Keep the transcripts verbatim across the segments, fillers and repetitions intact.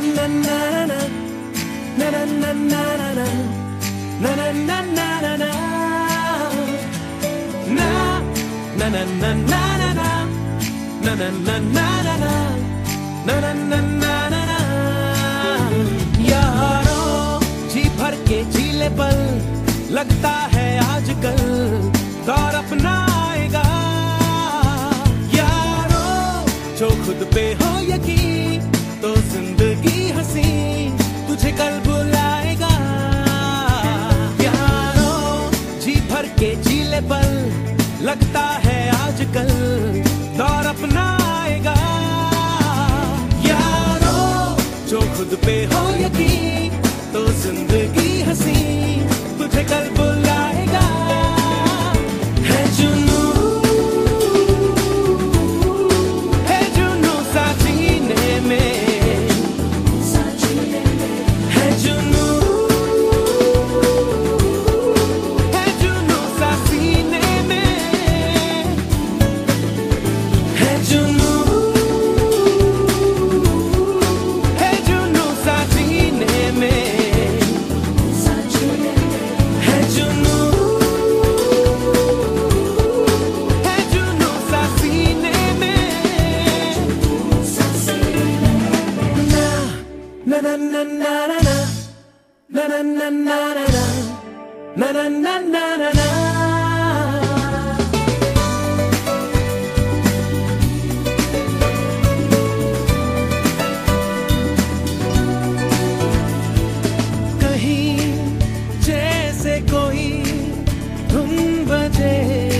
यारों जी भर के जीले पल, लगता है आजकल दौर अपना आएगा। यारों जो खुद पे हो यकीन, तो जिंदगी हंसी तुझे कल बुलाएगा। यारों जी भर के जीले पल, लगता है आजकल दौर अपना आएगा। यारों जो खुद पे हो यकीन, तो जिंदगी हंसी तुझे कल बुलाएगा। है जुनू, है जुनू सा जीने में, है जुनू, है जुनू सा सीने में, है जुनू, है जुनू सा जीने में, है जुनू, है जुनू सा सीने में। ना ना ना ना ना ना ना ना ना ना ना ना ना ना ना। कहीं जैसे कोई धुन बजे,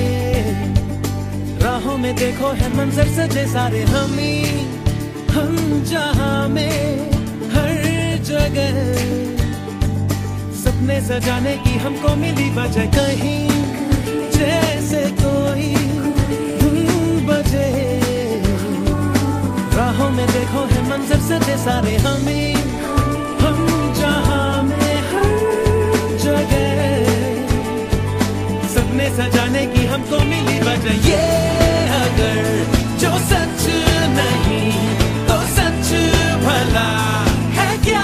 राहों में देखो है मंजर सजे सारे हमी, हम जहां में हर जगह सपने सजाने की हमको मिली वजह। कहीं जैसे कोई धुन बजे, राहों में देखो है मंजर सजे सारे हमी, हम जहां में हर जगह सपने सजाने की हमको मिली वजह। ये अगर जो सच नहीं तो सच भला है क्या?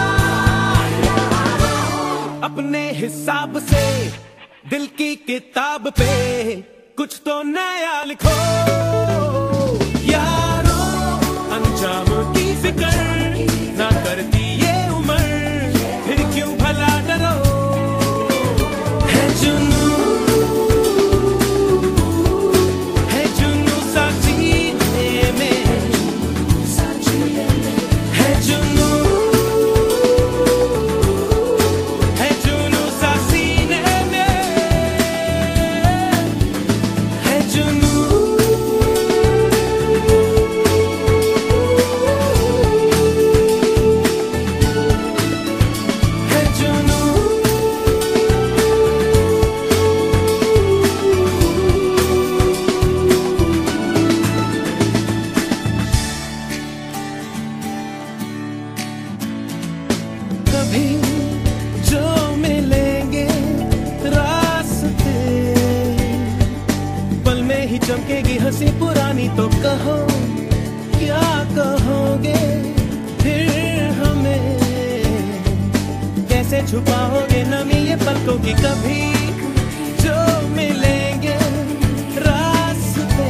अपने हिसाब से दिल की किताब पे कुछ तो नया लिखो। यारों अंजाम की फिक्र ना करती ये उम्र, फिर क्यों भला डरो। है जुनू, है जुनू सा जीने में, है जुनू, है जुनू सा सीने में, है जुनू, है जुनू। कभी जो मिलेंगे रास्ते, पल में ही चमकेगी हंसी पुरानी। तो कहो क्या कहोगे फिर हमें, कैसे छुपाओगे नमी ये पलकों की। कभी जो मिलेंगे रास्ते,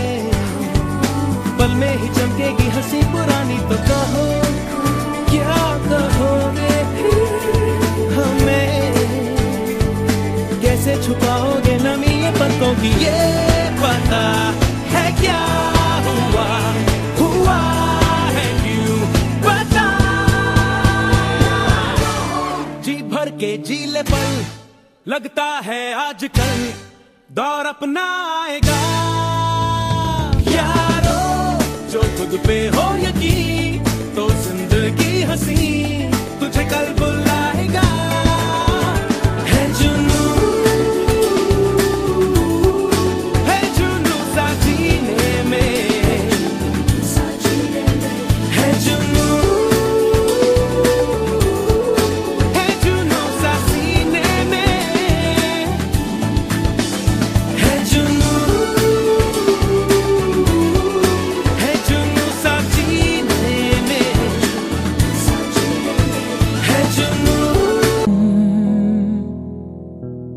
पल में ही चमकेगी हंसी पुरानी। तो कहो क्या कहोगे हमें, कैसे छुपाओगे नमी ये पलकों की। ये पता है क्या हुआ, हुआ है क्यों पता। जी भर के जीले पल, लगता है आजकल दौर अपना आएगा। यारों जो खुद पे हो यकीन, तो जिंदगी हंसी तुझे कल बुलाएगा। है जुनू, है जुनू सा जीने में, है जुनू, है जुनू सा सीने में, है जुनू, है जुनू सा जीने में,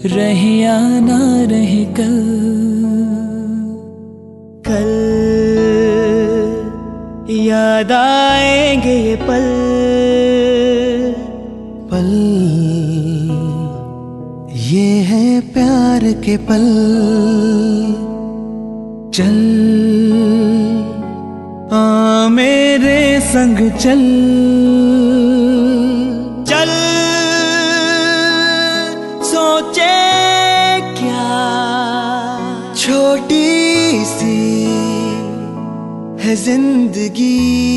रहे या ना रहे कल, कल याद आएंगे ये पल पल, ये है प्यार के पल। चल आ मेरे संग चल, चल सोचे क्या छोटी सी है जिंदगी,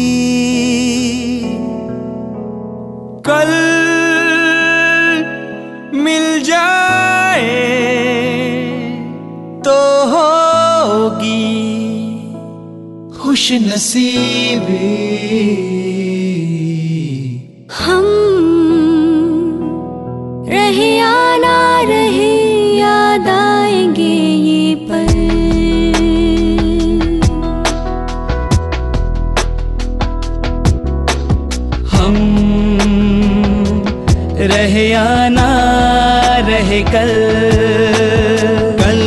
कल मिल जाए तो होगी खुश नसीबी। हम रहे या ना रहे याद आएंगे ये पल। हम रहे या ना रहे कल, कल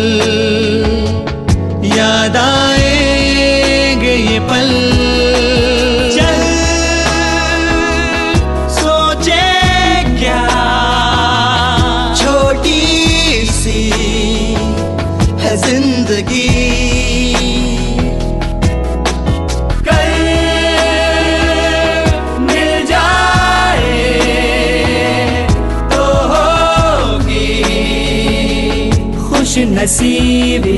याद आएंगे ये पल। चल सोचे क्या छोटी सी है जिंदगी, कल मिल जाए तो होगी खुश नसीबी।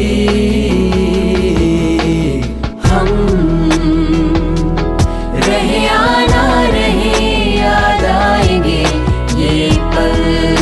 हम रहे या ना रहे याद आएंगे ये पल।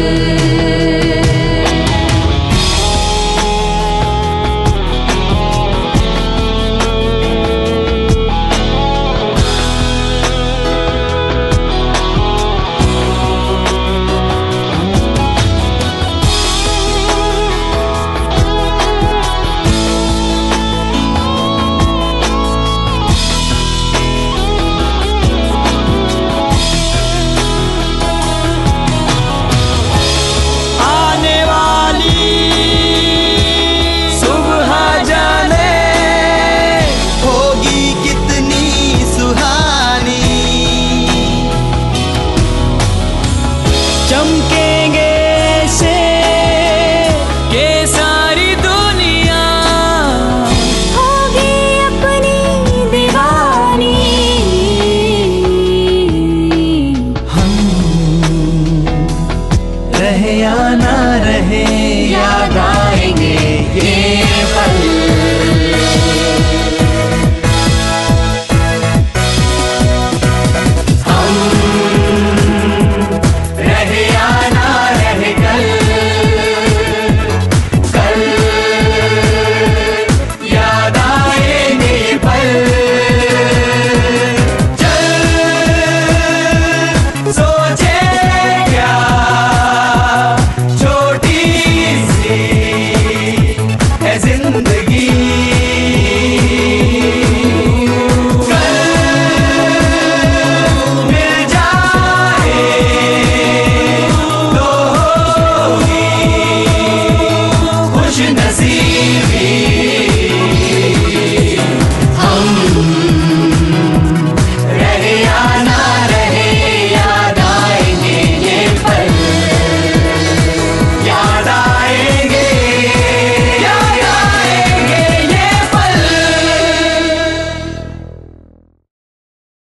चमकेंगे से के सारी दुनिया होगी अपनी दीवानी। हम रहे या ना रहे